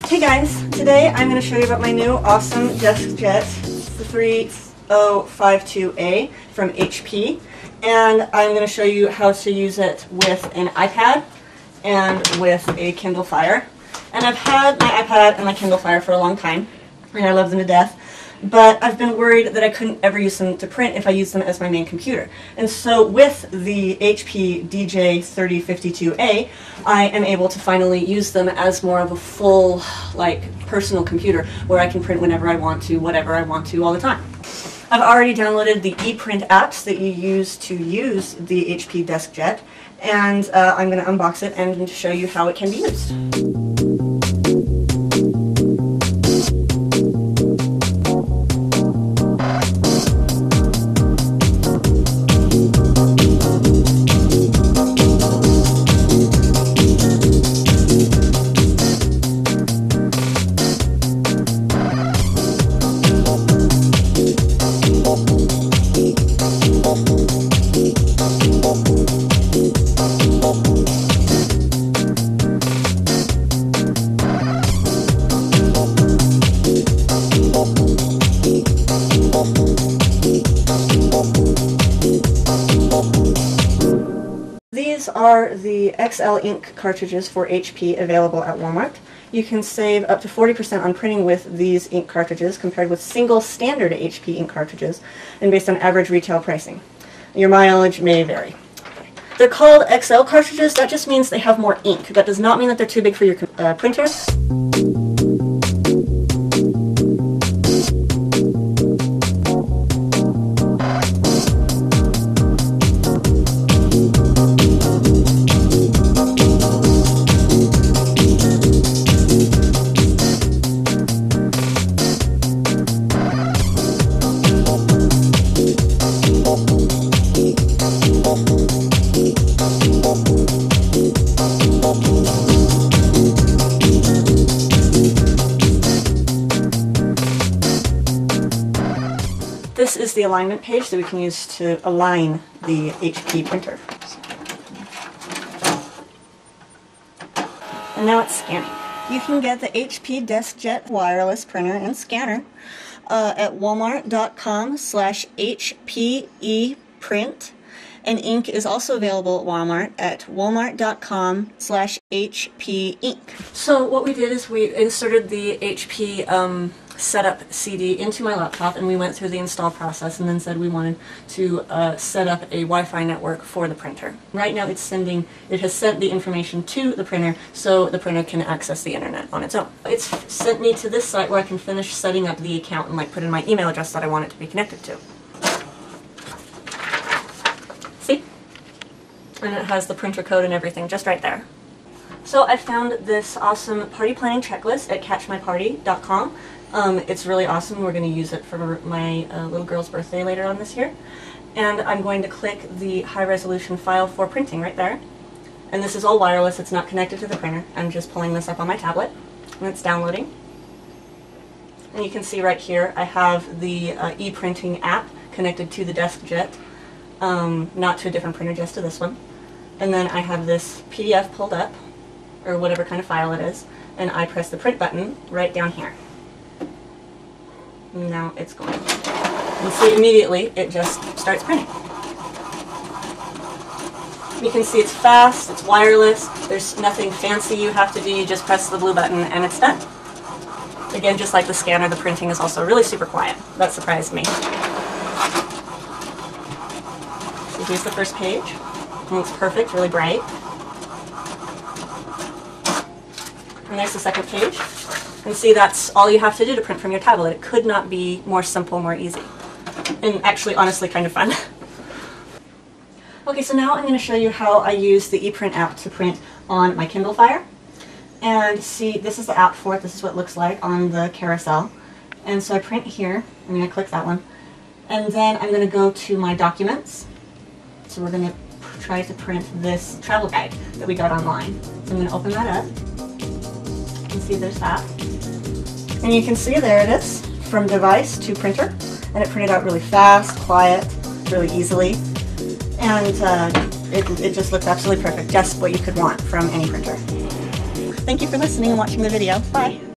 Hey guys, today I'm going to show you about my new awesome DeskJet, the 3052A from HP, and I'm going to show you how to use it with an iPad and with a Kindle Fire. And I've had my iPad and my Kindle Fire for a long time, and I love them to death, but I've been worried that I couldn't ever use them to print if I used them as my main computer. And so with the HP DJ3052A, I am able to finally use them as more of a full, personal computer where I can print whenever I want to, whatever I want to, all the time. I've already downloaded the ePrint apps that you use to use the HP DeskJet, and I'm going to unbox it and show you how it can be used. These are the XL ink cartridges for HP available at Walmart. You can save up to 40% on printing with these ink cartridges compared with single standard HP ink cartridges and based on average retail pricing. Your mileage may vary. They're called XL cartridges. That just means they have more ink. That does not mean that they're too big for your printer. This is the alignment page that we can use to align the HP printer. And now it's scanning. You can get the HP DeskJet wireless printer and scanner at walmart.com/HPEprint. And ink is also available at Walmart at walmart.com/HPink. So what we did is we inserted the HP setup CD into my laptop, and we went through the install process and then said we wanted to set up a Wi-Fi network for the printer. Right now it has sent the information to the printer so the printer can access the internet on its own. It's sent me to this site where I can finish setting up the account and put in my email address that I want it to be connected to. See? And it has the printer code and everything just right there. So I found this awesome party planning checklist at catchmyparty.com. It's really awesome. We're going to use it for my little girl's birthday later on this year. And I'm going to click the high resolution file for printing right there. And this is all wireless. It's not connected to the printer. I'm just pulling this up on my tablet and it's downloading. And you can see right here I have the e-printing app connected to the DeskJet, not to a different printer, just to this one. And then I have this PDF pulled up, or whatever kind of file it is, and I press the print button right down here. Now it's going. And see, immediately it just starts printing. You can see it's fast, it's wireless, there's nothing fancy you have to do, you just press the blue button and it's done. Again, just like the scanner, the printing is also really super quiet. That surprised me. So here's the first page. It looks perfect, really bright. And there's the second page. And see, that's all you have to do to print from your tablet. It could not be more simple, more easy. And actually, honestly, kind of fun. Okay, so now I'm going to show you how I use the ePrint app to print on my Kindle Fire. And see, this is the app for it. This is what it looks like on the carousel. And so I print here. I'm going to click that one. And then I'm going to go to my documents. So we're going to try to print this travel guide that we got online. So I'm going to open that up. You can see there's that. And you can see there it is, from device to printer. And it printed out really fast, quiet, really easily. And it just looks absolutely perfect, just what you could want from any printer. Thank you for listening and watching the video. Bye!